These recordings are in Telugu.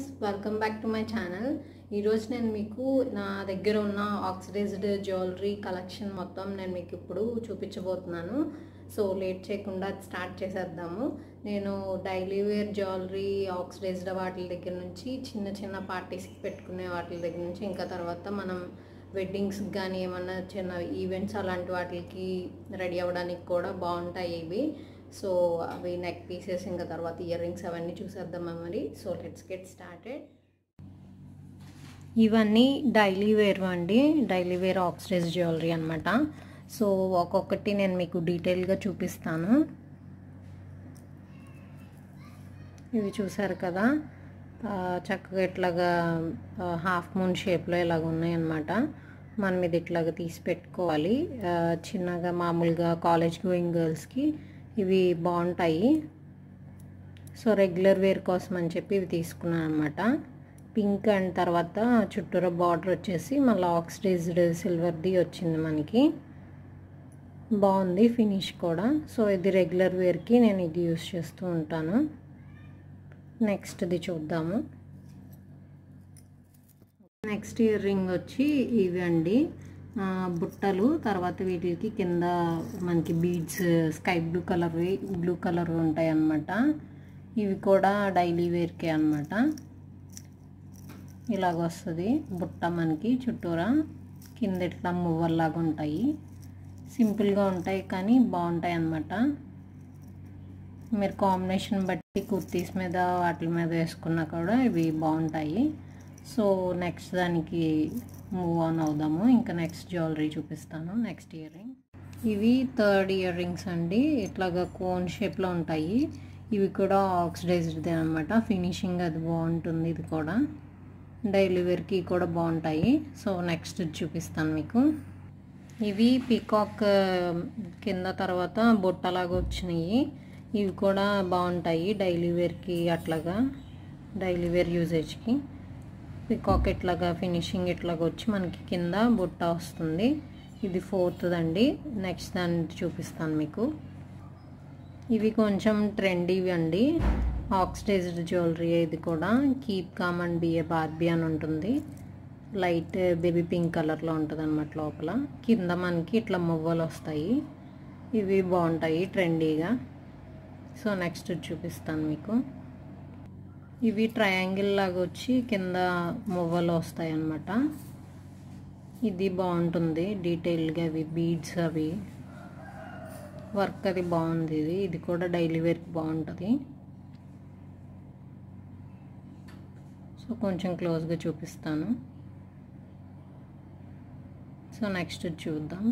Friends, welcome back to my channel. ఈరోజు నేను మీకు నా దగ్గర ఉన్న ఆక్సిడైజ్డ్ జ్యువెలరీ కలెక్షన్ మొత్తం నేను మీకు ఇప్పుడు చూపించబోతున్నాను. సో లేట్ చేయకుండా స్టార్ట్ చేసేద్దాము. నేను డైలీ వేర్ జ్యువెలరీ ఆక్సిడైజ్డ్ వాటి దగ్గర నుంచి చిన్న చిన్న పార్టీస్కి పెట్టుకునే వాటి దగ్గర నుంచి ఇంకా తర్వాత మనం వెడ్డింగ్స్కి కానీ ఏమన్నా చిన్న ఈవెంట్స్ అలాంటి వాటికి రెడీ అవ్వడానికి కూడా బాగుంటాయి ఇవి. సో అవి నెక్ పీసెస్ ఇంకా తర్వాత ఇయర్ రింగ్స్ అవన్నీ చూసేద్దామా మరి. So let's get started. ఇవన్నీ డైలీ వేర్ అండి, డైలీ వేర్ ఆక్సిడైజ్ జ్యువెలరీ అనమాట. సో ఒక్కొక్కటి నేను మీకు డీటెయిల్గా చూపిస్తాను. ఇవి చూసారు కదా, చక్కగా ఇట్లాగా హాఫ్ మూన్ షేప్లో ఇలాగ ఉన్నాయన్నమాట. మనం ఇది ఇట్లాగా తీసి పెట్టుకోవాలి. చిన్నగా మామూలుగా కాలేజ్ గోయింగ్ గర్ల్స్కి ఇవి బాగుంటాయి. సో రెగ్యులర్ వేర్ కోసం అని చెప్పి ఇవి తీసుకున్నాను అనమాట. పింక్ అండ్ తర్వాత చుట్టూరా బార్డర్ వచ్చేసి మళ్ళీ ఆక్సిడైజ్డ్ సిల్వర్ది వచ్చింది మనకి. బాగుంది ఫినిష్ కూడా. సో ఇది రెగ్యులర్ వేర్కి నేను ఇది యూస్ చేస్తూ ఉంటాను. నెక్స్ట్ది చూద్దాము. నెక్స్ట్ ఇయర్ రింగ్ వచ్చి ఇవి అండి, బుట్టలు. తర్వాత వీటికి కింద మనకి బీడ్స్ స్కై బ్లూ కలర్ ఉంటాయి అన్నమాట. ఇవి కూడా డైలీ వేర్కే అన్నమాట. ఇలాగ వస్తుంది బుట్ట మనకి చుట్టూరా, కింద ఇట్లా మువ్వల్లాగా ఉంటాయి. సింపుల్గా ఉంటాయి కానీ బాగుంటాయి అన్నమాట. మీరు కాంబినేషన్ బట్టి కుర్తీస్ మీద వాటి మీద వేసుకున్నా కూడా ఇవి బాగుంటాయి. సో నెక్స్ట్ దానికి మూవ్ ఆన్ అవుదాము. ఇంకా నెక్స్ట్ జ్యువెలరీ చూపిస్తాను. నెక్స్ట్ ఇయర్ రింగ్, ఇవి థర్డ్ ఇయర్ రింగ్స్ అండి. ఇట్లాగా కోన్ షేప్లో ఉంటాయి. ఇవి కూడా ఆక్సిడైజ్డ్దే అనమాట. ఫినిషింగ్ అది బాగుంటుంది. ఇది కూడా డైలీ వేర్కి కూడా బాగుంటాయి. సో నెక్స్ట్ చూపిస్తాను మీకు. ఇవి పీకాక్ కింద తర్వాత బొట్టలాగా వచ్చినాయి. ఇవి కూడా బాగుంటాయి డైలీ వేర్కి, అట్లాగా డైలీ వేర్ యూజేజ్కి. పీకాక్ ఇట్లాగా ఫినిషింగ్ ఇట్లాగా వచ్చి మనకి కింద బుట్ట వస్తుంది. ఇది ఫోర్త్ అండి. నెక్స్ట్ దాన్ని చూపిస్తాను మీకు. ఇవి కొంచెం ట్రెండీవి అండి, ఆక్సిడైజ్డ్ జ్యువెలరీ. ఇది కూడా keep calm and be a Barbie అని ఉంటుంది. లైట్ బేబీ పింక్ కలర్లో ఉంటుంది అన్నమాట. లోపల కింద మనకి ఇట్లా మువ్వలు వస్తాయి. ఇవి బాగుంటాయి ట్రెండీగా. సో నెక్స్ట్ చూపిస్తాను మీకు. ఇవి ట్రయాంగిల్ లాగా వచ్చి కింద మువ్వలు వస్తాయి అన్నమాట. ఇది బాగుంటుంది డీటెయిల్గా. అవి బీడ్స్ అవి వర్క్ అది బాగుంది. ఇది కూడా డైలీ వేర్కి బాగుంటుంది. సో కొంచెం క్లోజ్గా చూపిస్తాను. సో నెక్స్ట్ చూద్దాం.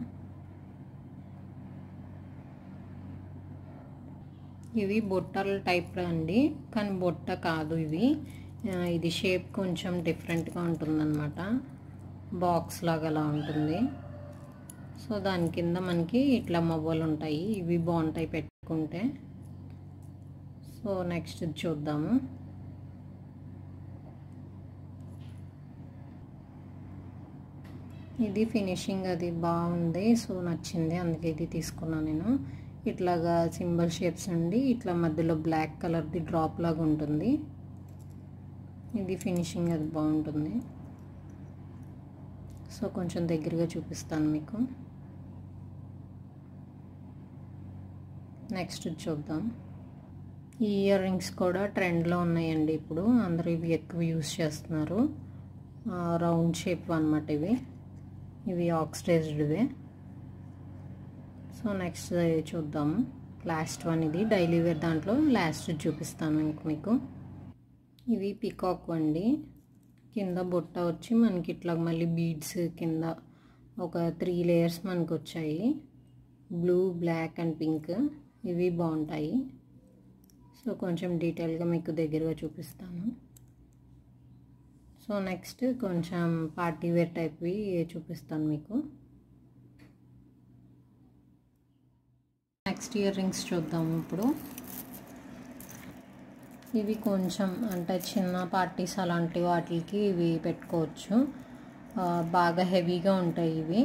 ఇవి బొట్టల టైప్ అండి, కానీ బొట్ట కాదు ఇవి. ఇది షేప్ కొంచెం డిఫరెంట్గా ఉంటుందన్నమాట. బాక్స్ లాగా అలా ఉంటుంది. సో దాని కింద మనకి ఇట్లా మొవ్వలు ఉంటాయి. ఇవి బాగుంటాయి పెట్టుకుంటే. సో నెక్స్ట్ చూద్దాము. ఇది ఫినిషింగ్ అది బాగుంది. సో నచ్చింది, అందుకే ఇది తీసుకున్నాను నేను. ఇట్లాగా సింబల్ షేప్స్ అండి. ఇట్లా మధ్యలో బ్లాక్ కలర్ది డ్రాప్ లాగా ఉంటుంది. ఇది ఫినిషింగ్ అది బాగుంటుంది. సో కొంచెం దగ్గరగా చూపిస్తాను మీకు. నెక్స్ట్ చూద్దాం. ఈ ఇయర్ రింగ్స్ కూడా ట్రెండ్లో ఉన్నాయండి ఇప్పుడు. అందరూ ఇవి ఎక్కువ యూస్ చేస్తున్నారు. రౌండ్ షేప్ అన్నమాట ఇవి. ఇవి ఆక్సిడైజ్డ్వే. సో నెక్స్ట్ చూద్దాము. లాస్ట్ వన్ ఇది డైలీ వేర్, దాంట్లో లాస్ట్ చూపిస్తాను ఇంక మీకు. ఇవి పికాక్ అండి. కింద బుట్ట వచ్చి మనకి ఇట్లా మళ్ళీ బీడ్స్ కింద ఒక 3 లేయర్స్ మనకు వచ్చాయి. Blue, black and pink. ఇవి బాగుంటాయి. సో కొంచెం డీటెయిల్గా మీకు దగ్గరగా చూపిస్తాను. సో నెక్స్ట్ కొంచెం పార్టీ వేర్ టైప్వి చూపిస్తాను మీకు. నెక్స్ట్ ఇయర్ రింగ్స్ చూద్దాము ఇప్పుడు. ఇవి కొంచెం అంటే చిన్న పార్టీస్ అలాంటి వాటికి ఇవి పెట్టుకోవచ్చు. బాగా హెవీగా ఉంటాయి ఇవి.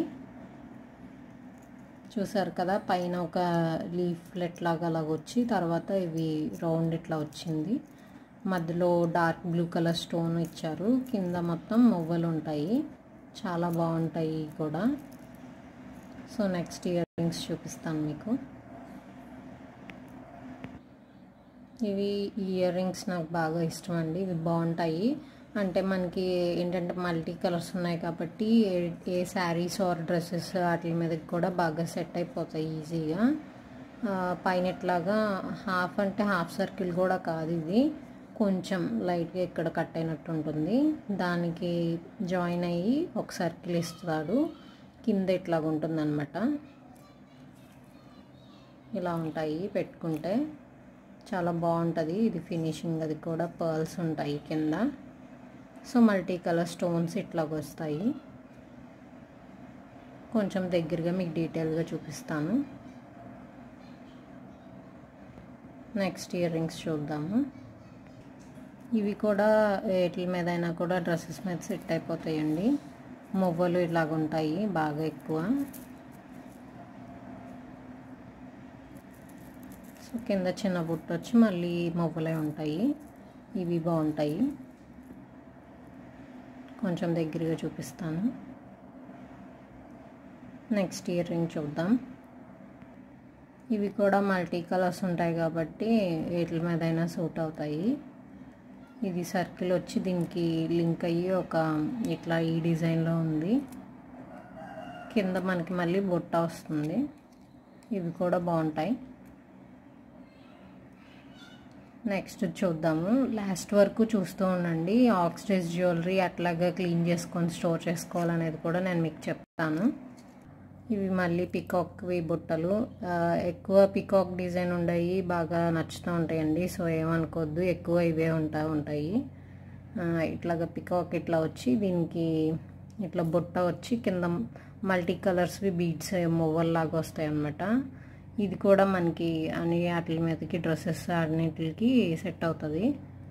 చూసారు కదా, పైన ఒక లీఫ్లెట్ లాగా అలాగ వచ్చి తర్వాత ఇవి రౌండ్ ఇట్లా వచ్చింది. మధ్యలో డార్క్ బ్లూ కలర్ స్టోన్ ఇచ్చారు, కింద మొత్తం మువ్వలు ఉంటాయి, చాలా బాగుంటాయి కూడా. సో నెక్స్ట్ ఇయర్ రింగ్స్ చూపిస్తాను మీకు. ఇవి ఇయర్ రింగ్స్ నాకు బాగా ఇష్టం అండి, ఇవి బాగుంటాయి. అంటే మనకి ఏంటంటే మల్టీ కలర్స్ ఉన్నాయి కాబట్టి ఏ శారీస్ ఆర్ డ్రెస్సెస్ వాటి మీదకి కూడా బాగా సెట్ అయిపోతాయి ఈజీగా. పైన ఇట్లాగా హాఫ్ అంటే హాఫ్ సర్కిల్ కూడా కాదు, ఇది కొంచెం లైట్గా ఇక్కడ కట్ అయినట్టు ఉంటుంది, దానికి జాయిన్ అయ్యి ఒక సర్కిల్ ఇస్తాడు, కింద ఇట్లాగా ఉంటుంది అనమాట. ఇలా ఉంటాయి పెట్టుకుంటే చాలా బాగుంటుంది. ఇది ఫినిషింగ్ అది కూడా పర్ల్స్ ఉంటాయి కింద. సో మల్టీ కలర్ స్టోన్స్ ఇట్లాగ వస్తాయి. కొంచెం దగ్గరగా మీకు డీటెయిల్గా చూపిస్తాను. నెక్స్ట్ ఇయర్ రింగ్స్ చూద్దాము. ఇవి కూడా వీటి మీద అయినా కూడా డ్రెస్సెస్ మీద సెట్ అయిపోతాయండి. మువ్వలు ఇలాగ ఉంటాయి బాగా ఎక్కువ. సో కింద చిన్న బుట్ట వచ్చి మళ్ళీ మువ్వలే ఉంటాయి, ఇవి బాగుంటాయి. కొంచెం దగ్గరగా చూపిస్తాను. నెక్స్ట్ ఇయర్ రింగ్ చూద్దాం. ఇవి కూడా మల్టీ కలర్స్ ఉంటాయి కాబట్టి వీటి మీద అయినా సూట్ అవుతాయి. ఇది సర్కిల్ వచ్చి దీనికి లింక్ అయ్యి ఒక ఇట్లా ఈ డిజైన్లో ఉంది, కింద మనకి మళ్ళీ బుట్ట వస్తుంది. ఇవి కూడా బాగుంటాయి. నెక్స్ట్ చూద్దాము. లాస్ట్ వరకు చూస్తూ ఉండండి. ఆక్సిడైజ్ జ్యువెలరీ అట్లాగా క్లీన్ చేసుకొని స్టోర్ చేసుకోవాలనేది కూడా నేను మీకు చెప్తాను. ఇవి మళ్ళీ పికాక్వి బుట్టలు, ఎక్కువ పికాక్ డిజైన్ ఉండయి, బాగా నచ్చుతూ ఉంటాయండి. సో ఏమనుకోవద్దు, ఎక్కువ ఇవే ఉంటాయి. ఇట్లాగా పికాక్ ఇట్లా వచ్చి దీనికి ఇట్లా బుట్ట వచ్చి కింద మల్టీ కలర్స్వి బీడ్స్ మువ్వల్లాగా వస్తాయి అన్నమాట. ఇది కూడా మనకి అన్ని వాటి మీదకి డ్రెస్సెస్ అన్నిటికి సెట్ అవుతుంది.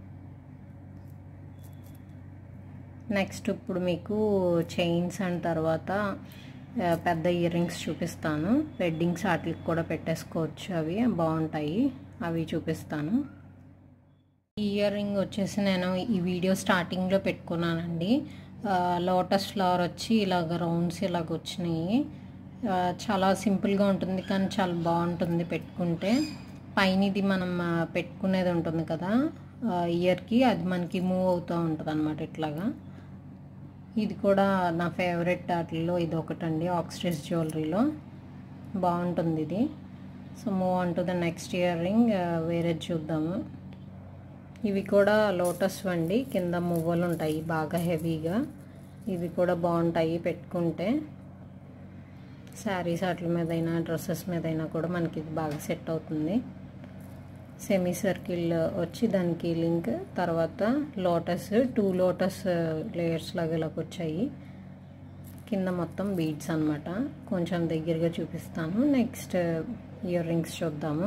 నెక్స్ట్ ఇప్పుడు మీకు చైన్స్ అండ్ తర్వాత పెద్ద ఇయర్ రింగ్స్ చూపిస్తాను. వెడ్డింగ్స్ వాటికి కూడా పెట్టేసుకోవచ్చు, అవి బాగుంటాయి, అవి చూపిస్తాను. ఈ ఇయర్ రింగ్ వచ్చేసి నేను ఈ వీడియో స్టార్టింగ్లో పెట్టుకున్నానండి. లోటస్ ఫ్లవర్ వచ్చి ఇలాగ రౌండ్స్ ఇలాగ వచ్చినాయి. చాలా సింపుల్గా ఉంటుంది కానీ చాలా బాగుంటుంది పెట్టుకుంటే. పైన ఇది మనం పెట్టుకునేది ఉంటుంది కదా ఇయర్కి, అది మనకి మూవ్ అవుతూ ఉంటుంది అన్నమాట ఇట్లాగా. ఇది కూడా నా ఫేవరెట్ వాటిల్లో ఇది ఒకటండి, ఆక్సిడైజ్ జ్యువెలరీలో బాగుంటుంది ఇది. So move on to the next ear ring. వేరే చూద్దాము. ఇవి కూడా లోటస్ అండి, కింద మువ్వలు ఉంటాయి బాగా హెవీగా. ఇవి కూడా బాగుంటాయి పెట్టుకుంటే. శారీస్ వాటి మీద అయినా డ్రెస్సెస్ మీద అయినా కూడా మనకి ఇది బాగా సెట్ అవుతుంది. సెమీ సర్కిల్ వచ్చి దానికి లింక్, తర్వాత లోటస్ 2 లోటస్ లేయర్స్ లాగా ఇలాగ వచ్చాయి, కింద మొత్తం బీడ్స్ అన్నమాట. కొంచెం దగ్గరగా చూపిస్తాను. నెక్స్ట్ ఇయర్ రింగ్స్ చూద్దాము.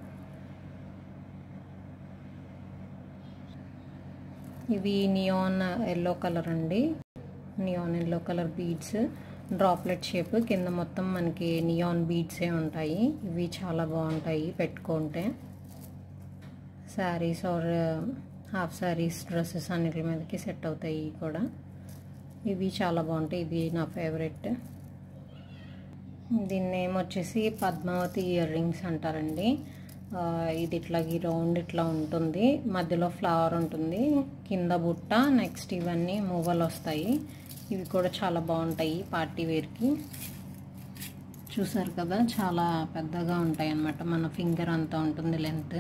ఇవి నియాన్ ఎల్లో కలర్ అండి, neon yellow colour beads, droplet shape, కింద మొత్తం మనకి నియాన్ బీడ్సే ఉంటాయి. ఇవి చాలా బాగుంటాయి పెట్టుకుంటే. Saris or half saris dresses అన్నిటి మీదకి సెట్ అవుతాయి కూడా. ఇవి చాలా బాగుంటాయి, ఇది నా ఫేవరెట్. దీని నేమ్ వచ్చేసి పద్మావతి ఇయర్ రింగ్స్ అంటారండి. ఇది ఇట్లా రౌండ్ ఇట్లా ఉంటుంది, మధ్యలో ఫ్లవర్ ఉంటుంది, కింద బుట్ట, నెక్స్ట్ ఇవన్నీ మువ్వలు వస్తాయి. ఇవి కూడా చాలా బాగుంటాయి పార్టీ వేర్కి. చూసారు కదా, చాలా పెద్దగా ఉంటాయి అన్నమాట, మన ఫింగర్ అంతా ఉంటుంది లెంత్.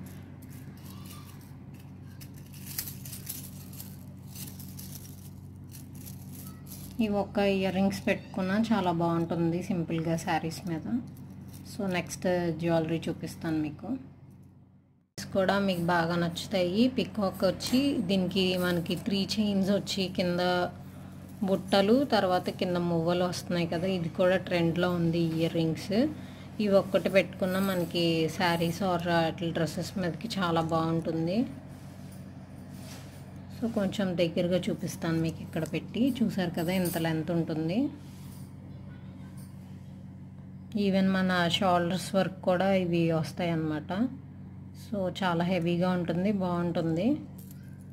ఇవి ఒక్క ఇయర్ రింగ్స్ పెట్టుకున్నా చాలా బాగుంటుంది సింపుల్గా శారీస్ మీద. సో నెక్స్ట్ జ్యువెలరీ చూపిస్తాను మీకు. కూడా మీకు బాగా నచ్చుతాయి. పికాక్ వచ్చి దీనికి మనకి 3 చైన్స్ వచ్చి కింద బుట్టలు, తర్వాత కింద మువ్వలు వస్తున్నాయి కదా, ఇది కూడా ట్రెండ్లో ఉంది ఇయర్ రింగ్స్. ఇవి ఒక్కటి పెట్టుకున్నా మనకి శారీస్ ఆర్ అట్లా డ్రెస్సెస్ మీదకి చాలా బాగుంటుంది. సో కొంచెం దగ్గరగా చూపిస్తాను మీకు ఇక్కడ పెట్టి. చూసారు కదా ఇంత లెంత్ ఉంటుంది. ఈవెన్ మన షోల్డర్స్ వర్క్ కూడా ఇవి వస్తాయి అన్నమాట. సో చాలా హెవీగా ఉంటుంది, బాగుంటుంది.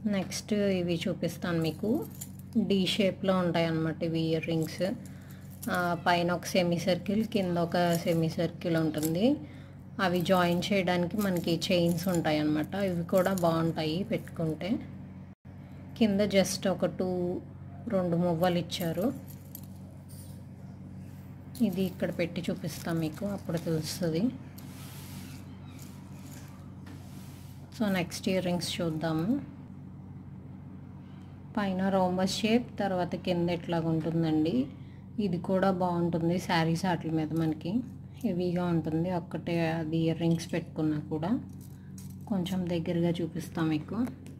నెక్స్ట్ ఇవి చూపిస్తాను మీకు. డి షేప్లో ఉంటాయి అన్నమాట ఇవి ఇయర్ రింగ్స్. పైన ఒక సెమీ సర్కిల్, కింద ఒక సెమీ సర్కిల్ ఉంటుంది. అవి జాయిన్ చేయడానికి మనకి చైన్స్ ఉంటాయి అన్నమాట. ఇవి కూడా బాగుంటాయి పెట్టుకుంటే. కింద జస్ట్ ఒక రెండు మువ్వలు ఇచ్చారు. ఇది ఇక్కడ పెట్టి చూపిస్తాం మీకు, అప్పుడు తెలుస్తుంది. సో నెక్స్ట్ ఇయర్ రింగ్స్ చూద్దాము. పైన రోంబస్ షేప్, తర్వాత కింద ఇట్లాగా ఉంటుందండి. ఇది కూడా బాగుంటుంది శారీస్ వాటి మీద మనకి హెవీగా ఉంటుంది. ఒక్కటే అది ఇయర్ రింగ్స్ పెట్టుకున్నా కూడా. కొంచెం దగ్గరగా చూపిస్తాం మీకు.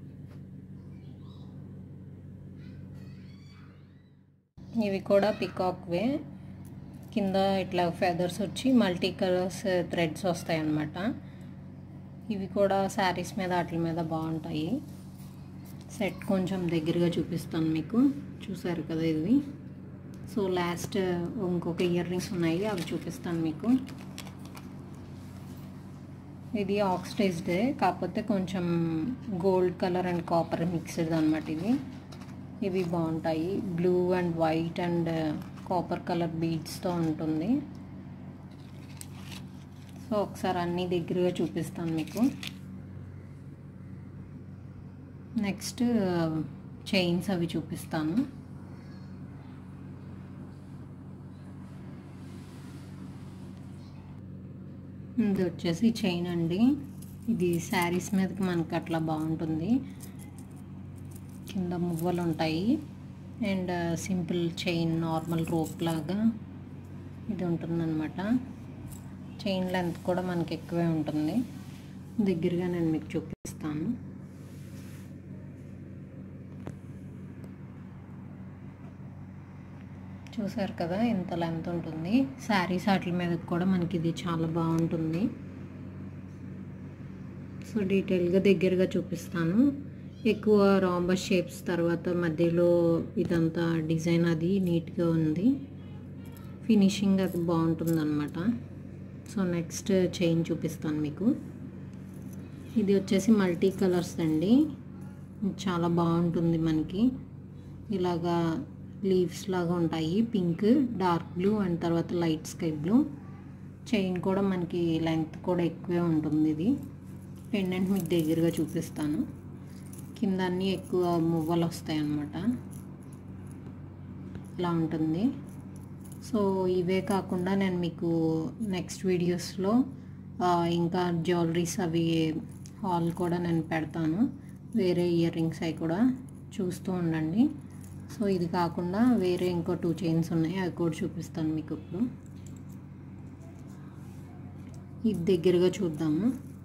ఇవి కూడా పికాక్వే. కింద ఇట్లా ఫెదర్స్ వచ్చి మల్టీ కలర్స్ థ్రెడ్స్ వస్తాయి అన్నమాట. ఇవి కూడా శారీస్ మీద వాటి మీద బాగుంటాయి. సెట్ కొంచెం దగ్గరగా చూపిస్తాను మీకు. చూసారు కదా ఇవి. సో లాస్ట్ ఇంకొక ఇయర్ రింగ్స్ ఉన్నాయి, అవి చూపిస్తాను మీకు. ఇది ఆక్సిడైజ్డ్, కాకపోతే కొంచెం gold colour and copper mixed అనమాట ఇది. ఇవి బాగుంటాయి. Blue and white and copper colour బీడ్స్తో ఉంటుంది. సో ఒకసారి అన్నీ దగ్గరగా చూపిస్తాను మీకు. నెక్స్ట్ చైన్స్ అవి చూపిస్తాను. ఇది వచ్చేసి చైన్ అండి. ఇది శారీస్ మీదకి మనకి అట్లా బాగుంటుంది. కింద మువ్వలు ఉంటాయి and simple chain normal rope లాగా ఇది ఉంటుందన్నమాట. చైన్ లెంత్ కూడా మనకి ఎక్కువే ఉంటుంది. దగ్గరగా నేను మీకు చూపిస్తాను. చూసారు కదా ఎంత లెంత్ ఉంటుంది. శారీస్ వాటి మీద కూడా మనకి ఇది చాలా బాగుంటుంది. సో డీటెయిల్గా దగ్గరగా చూపిస్తాను. ఎక్కువ రాంబస్ షేప్స్, తర్వాత మధ్యలో ఇదంతా డిజైన్ అది నీట్గా ఉంది. ఫినిషింగ్ అది బాగుంటుంది అన్నమాట. సో నెక్స్ట్ చైన్ చూపిస్తాను మీకు. ఇది వచ్చేసి మల్టీ కలర్స్ అండి. చాలా బాగుంటుంది మనకి. ఇలాగా లీవ్స్ లాగా ఉంటాయి. పింక్, డార్క్ బ్లూ అండ్ తర్వాత లైట్ స్కై బ్లూ. చైన్ కూడా మనకి లెంత్ కూడా ఎక్కువే ఉంటుంది. ఇది పెండెంట్ మీకు దగ్గరగా చూపిస్తాను. కింద అన్నీ ఎక్కువ మువ్వలు వస్తాయి అన్నమాట. ఇలా ఉంటుంది. సో ఇవే కాకుండా నేను మీకు నెక్స్ట్ వీడియోస్లో ఇంకా జ్యువెలరీస్ అవి హాల్ కూడా నేను పెడతాను. వేరే ఇయర్ రింగ్స్ అవి కూడా చూస్తూ ఉండండి. సో ఇది కాకుండా వేరే ఇంకో 2 చైన్స్ ఉన్నాయి, అవి కూడా చూపిస్తాను మీకు ఇప్పుడు. ఇది దగ్గరగా చూద్దాము.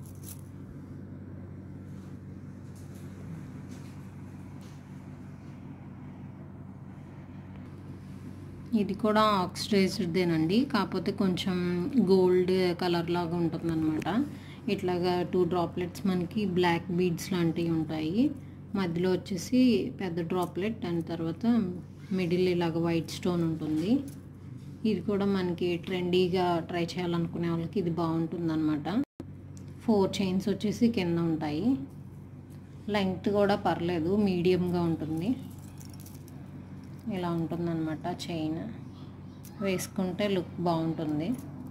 ఇది కూడా ఆక్సిడైజ్డ్దేనండి, కాకపోతే కొంచెం గోల్డ్ కలర్ లాగా ఉంటుందన్నమాట. ఇట్లాగా 2 డ్రాప్లెట్స్ మనకి బ్లాక్ బీడ్స్ లాంటివి ఉంటాయి. మధ్యలో వచ్చేసి పెద్ద డ్రాప్లెట్ అండ్ తర్వాత మిడిల్ ఇలాగ వైట్ స్టోన్ ఉంటుంది. ఇది కూడా మనకి ట్రెండీగా ట్రై చేయాలనుకునే వాళ్ళకి ఇది బాగుంటుంది అన్నమాట. 4 చైన్స్ వచ్చేసి కింద ఉంటాయి. లెంగ్త్ కూడా పర్లేదు, మీడియంగా ఉంటుంది. ఇలా ఉంటుందన్నమాట చైన్. వేసుకుంటే లుక్ బాగుంటుంది.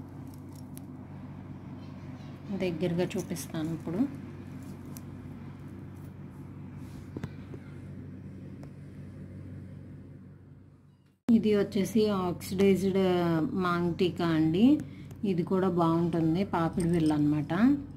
దగ్గరగా చూపిస్తాను ఇప్పుడు. ఇది వచ్చేసి ఆక్సిడైజ్డ్ మాంగ్ టీకా అండి. ఇది కూడా బాగుంటుంది. పాపిడి బిళ్ళ అన్నమాట.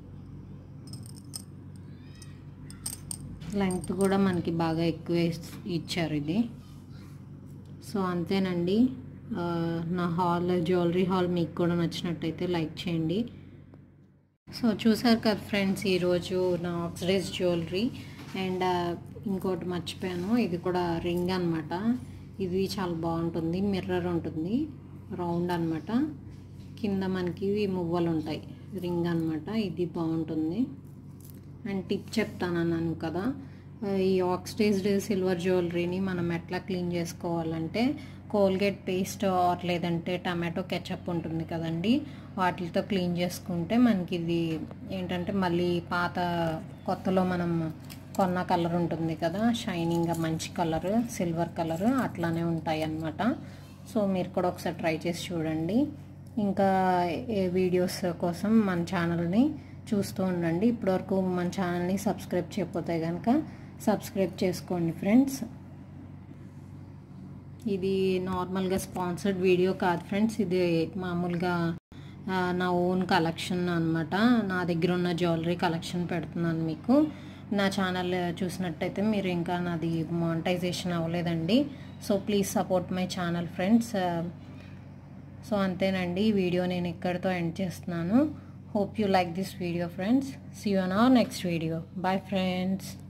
లెంగ్త్ కూడా మనకి బాగా ఎక్కువ ఇచ్చారు ఇది. సో అంతేనండి. నా జ్యువెలరీ హాల్ మీకు కూడా నచ్చినట్టయితే లైక్ చేయండి. సో చూసారు కదా ఫ్రెండ్స్, ఈరోజు నా ఆక్సిడైజ్ జ్యువెలరీ. అండ్ ఇంకోటి మర్చిపోయాను, ఇది కూడా రింగ్ అనమాట. ఇది చాలా బాగుంటుంది. మిర్రర్ ఉంటుంది, రౌండ్ అనమాట. కింద మనకి మువ్వలు ఉంటాయి. రింగ్ అనమాట. ఇది బాగుంటుంది. అండ్ టిప్ చెప్తానన్నాను కదా, ఈ ఆక్సిడైజ్డ్ సిల్వర్ జ్యువెలరీని మనం ఎట్లా క్లీన్ చేసుకోవాలంటే, కోల్గేట్ పేస్ట్ ఆర్ లేదంటే టమాటో కెచప్ ఉంటుంది కదండి, వాటితో క్లీన్ చేసుకుంటే మనకి ఇది ఏంటంటే మళ్ళీ కొత్తలో మనం కొన్న కలర్ ఉంటుంది కదా, షైనింగ్గా మంచి కలర్, సిల్వర్ కలర్ అట్లానే ఉంటాయి అన్నమాట. సో మీరు కూడా ఒకసారి ట్రై చేసి చూడండి. ఇంకా ఏ వీడియోస్ కోసం మన ఛానల్ని చూస్తూ ఉండండి. ఇప్పటివరకు మన ఛానల్ని సబ్స్క్రైబ్ చేయకపోతే కనుక సబ్స్క్రైబ్ చేసుకోండి ఫ్రెండ్స్. ఇది నార్మల్గా స్పాన్సర్డ్ వీడియో కాదు ఫ్రెండ్స్, ఇది మామూలుగా నా ఓన్ కలెక్షన్ అనమాట. నా దగ్గర ఉన్న జ్యువెలరీ కలెక్షన్ పెడుతున్నాను మీకు. నా ఛానల్ చూసినట్టయితే మీరు ఇంకా నాది మానిటైజేషన్ అవ్వలేదండి. So please support my channel friends. So అంతేనండి, ఈ వీడియో నేను ఇక్కడితో ఎండ్ చేస్తున్నాను. Hope you like this video friends. See you on our next video. Bye friends.